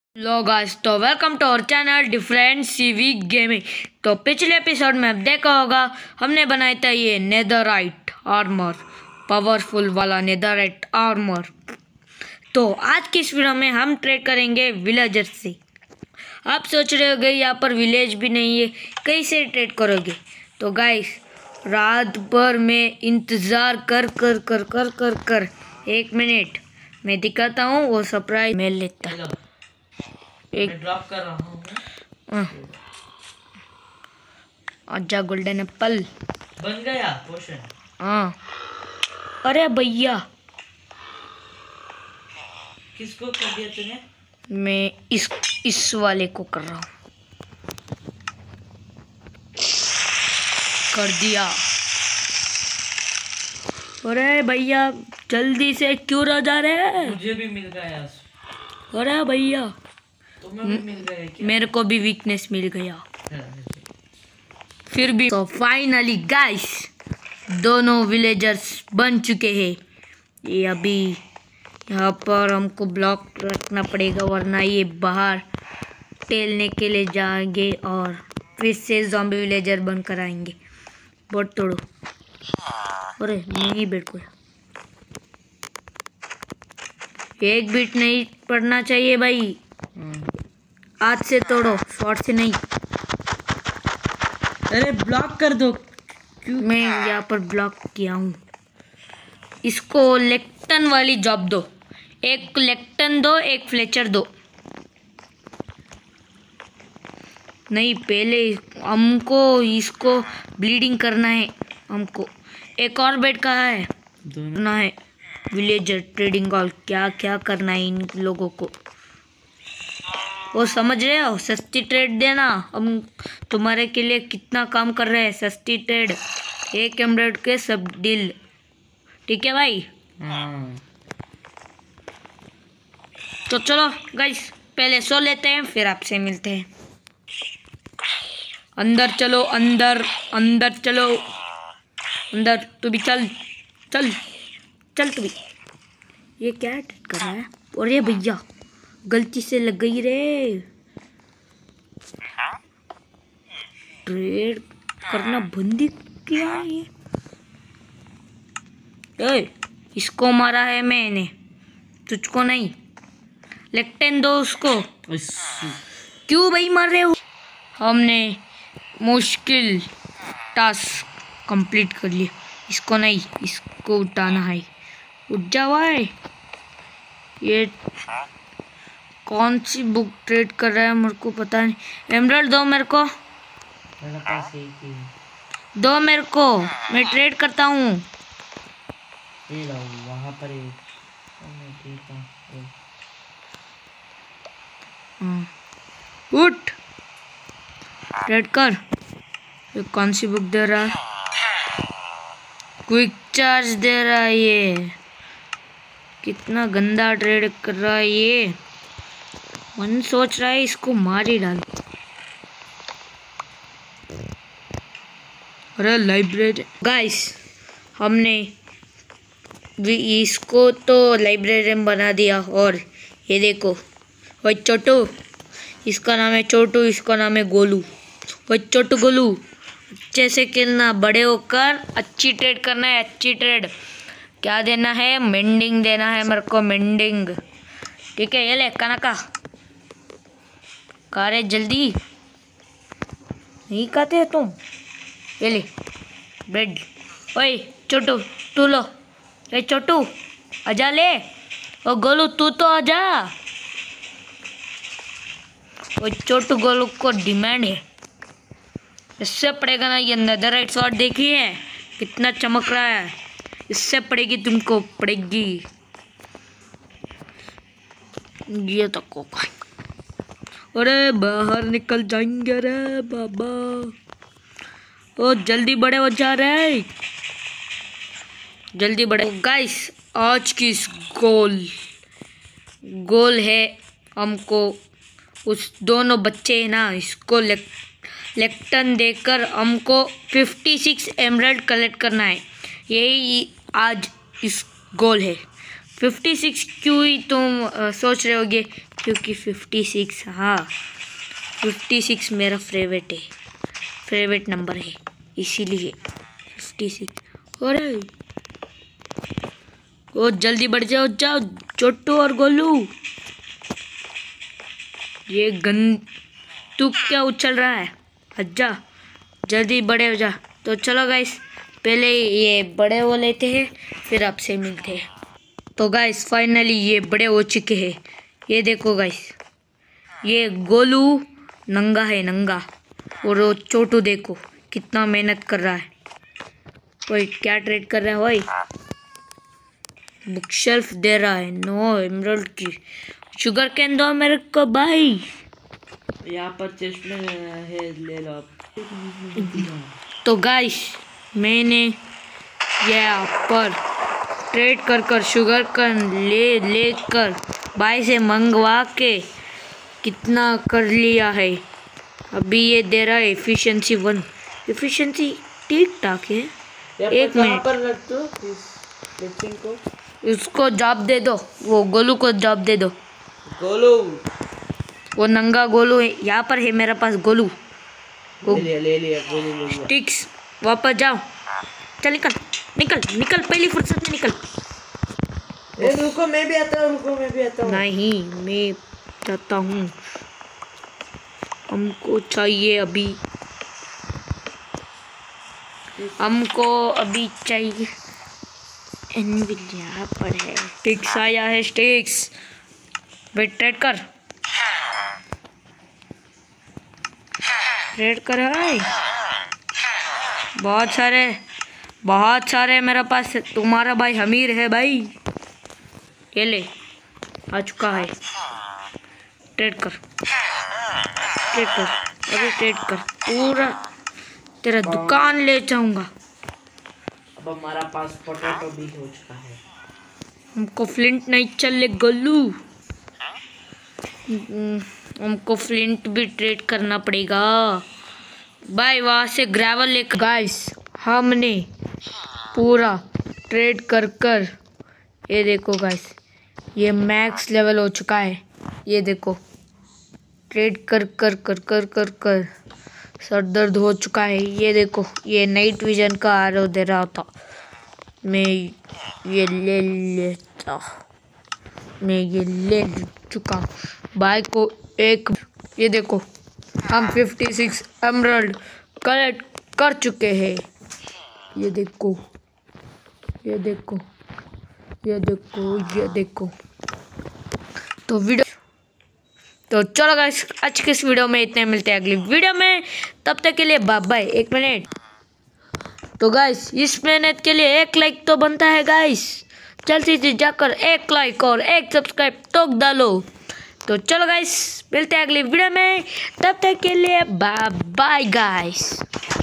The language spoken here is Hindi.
लो गाइस, तो welcome to our channel different CV gaming. तो पिछले एपिसोड में अब देखा होगा हमने बनाया था ये नेदरराइट आर्मर, पावरफुल वाला नेदरराइट आर्मर। तो आज की इस वीडियो में हम ट्रेड करेंगे विलेजर से। आप सोच रहे होगे यहाँ पर विलेज भी नहीं है, कैसे ट्रेड करोगे? तो गाइस रात भर में इंतज़ार कर कर कर कर कर कर 1 मिनट मैं दिखाता हूँ वो सरप्राइज मैं लेता हूँ। एक ड्रॉप कर रहा हूँ। अच्छा गोल्डन एप्पल बन गया पोशन। हाँ। अरे भैया किसको कर दिया तूने? मैं इस वाले को कर रहा हूँ। कर दिया। अरे भैया जल्दी से क्यों रह जा रहे हैं? मुझे भी मिल गया। अरे भैया तुम्हें भी मिल गया क्या? मेरे को भी वीकनेस मिल गया फिर भी। तो फाइनली गाइस दोनों विलेजर्स बन चुके हैं। ये अभी यहाँ पर हमको ब्लॉक रखना पड़ेगा वरना ये बाहर टेलने के लिए जाएंगे और फिर से ज़ॉम्बी विलेजर बनकर आएंगे। बोट तोड़ो। अरे नहीं बेट को एक बीट नहीं पड़ना चाहिए भाई, हाथ से तोड़ो, शॉर्ट से नहीं। अरे ब्लॉक कर दो। क्यों? मैं यहाँ पर ब्लॉक किया हूँ। इसको लेक्टन वाली जॉब दो, एक लेक्टन दो, एक फ्लेचर दो। नहीं पहले हमको इसको ब्लीडिंग करना है। हमको एक और बेड कहाँ है? ना है विलेजर ट्रेडिंग हॉल। क्या क्या करना है इन लोगों को, वो समझ रहे हो? सस्ती ट्रेड देना। हम तुम्हारे के लिए कितना काम कर रहे हैं। सस्ती ट्रेड, 1 एमरेड के सब डील। ठीक है भाई? तो चलो गाइस पहले सो लेते हैं फिर आपसे मिलते हैं। अंदर चलो, अंदर अंदर चलो, अंदर। तू भी चल चल चल तू भी। ये क्या ट्रेड कर रहा है? अरे भैया गलती से लग गई रे। ट्रेड करना बंद किया है ये। ओए इसको मारा है मैंने, तुझको नहीं। लेक्टेन दो उसको। क्यों भाई मार रहे हो? हमने मुश्किल टास्क कंप्लीट कर लिया। इसको नहीं, इसको उठाना है। उठ जाओ भाई। ये कौन सी बुक ट्रेड कर रहा है मेरे को पता नहीं। एमराल्ड दो मेरे को, दो मेरे को, मैं ट्रेड करता हूँ। वहाँ पर उठ ट्रेड कर। ये कौन सी बुक दे रहा है? क्विक चार्ज दे रहा है ये। कितना गंदा ट्रेड कर रहा है ये। मन सोच रहा है इसको मार ही डाल। अरे लाइब्रेरी गाइस, हमने इसको तो लाइब्रेरी में बना दिया। और ये देखो वो छोटू, इसका नाम है छोटू, इसका नाम है गोलू। वो छोटू गोलू अच्छे से खेलना, बड़े होकर अच्छी ट्रेड करना है। अच्छी ट्रेड क्या देना है? मेंडिंग देना है मेरे को, मेंडिंग। ठीक है? ये ले कनका खा रहे, जल्दी नहीं खाते हो तुम? ये ले ब्रेड। ओए छोटू तू लो। ए छोटू आजा ले। ओ गोलू तू तो आजा। ओ छोटू गोलू को डिमांड है। इससे पड़ेगा ना ये नेदरराइट स्वॉर्ड, देखिए कितना चमक रहा है। इससे पड़ेगी तुमको, पड़ेगी। ये तो कोका। अरे बाहर निकल जाएंगे रे बाबा। ओ जल्दी बड़े हो जा रहे, जल्दी बड़े। गाइस आज की गोल है हमको उस दोनों बच्चे है ना, इसको लेक्टन देकर हमको 56 एमराल्ड कलेक्ट करना है। यही आज इस गोल है। 56 क्यों ही तुम सोच रहे होगे, क्योंकि 56, हाँ 56 मेरा फेवरेट नंबर है, इसीलिए 56। अरे ओ जल्दी बढ़ जाओ छोटू और गोलू। ये गन तू क्या उछल रहा है, अच्छा जल्दी बड़े हो जा। तो चलो गाइस, पहले ये बड़े हो लेते हैं, फिर आपसे मिलते हैं। तो गाइस फाइनली ये बड़े हो चुके हैं। ये देखो गाइस, ये गोलू नंगा है, नंगा, और वो छोटू देखो कितना मेहनत कर रहा है। ओए क्या ट्रेड कर रहा है ओए? बुक शेल्फ दे रहा है, नो एमराल्ड की। शुगर कैन दो मेरे को भाई। यहाँ पर चेस्ट में है, ले लो आप। तो गाइस मैंने यहाँ पर ट्रेड कर शुगर कैन लेकर भाई से मंगवा के कितना कर लिया है। अभी ये दे रहा है एफिशिएंसी 1। एफिशिएंसी ठीक ठाक है। एक मिनट पर रख दो इस लेकिन को। उसको जॉब दे दो, वो गोलू को जॉब दे दो। गोलू वो नंगा गोलू है, यहाँ पर है मेरे पास गोलू। ले लिया गोलू ले लिया। टिक्स वापस जाओ, चल निकल निकल निकल, पहली फुर्सत में निकल। रुको मैं भी आता हूँ, नहीं मैं जाता हूँ, हमको चाहिए अभी, चाहिए एनविल यहाँ पर है। स्टिक्स आया है, स्टिक्स वेट ट्रेड कर भाई। बहुत सारे मेरे पास। तुम्हारा भाई अमीर है भाई। ये ले आ चुका है, ट्रेड कर अभी ट्रेड कर, पूरा तेरा दुकान ले जाऊंगा। अब हमारा पास पोटैटो भी हो चुका है। हमको फ्लिंट नहीं चले गोलू, हमको फ्लिंट भी ट्रेड करना पड़ेगा भाई। वहाँ से ग्रेवल लेकर गाइस हमने पूरा ट्रेड कर ये देखो गाइस, ये मैक्स लेवल हो चुका है। ये देखो ट्रेड कर सर दर्द हो चुका है। ये देखो ये नाइट विजन का आरो दे रहा था, मैं ये ले चुका भाई को एक। ये देखो हम 56 एमराल्ड कलेक्ट कर चुके हैं। ये देखो तो चलो गाइस, आज के इस वीडियो में इतने, मिलते हैं अगली वीडियो में, तब तक के लिए बाय बाय। 1 मिनट, तो गाइस इस मेहनत के लिए 1 लाइक तो बनता है गाइस, जल्दी से जाकर 1 लाइक और 1 सब्सक्राइब तो डालो। तो चलो गाइस, मिलते हैं अगली वीडियो में, तब तक के लिए बाय बाय गाइस।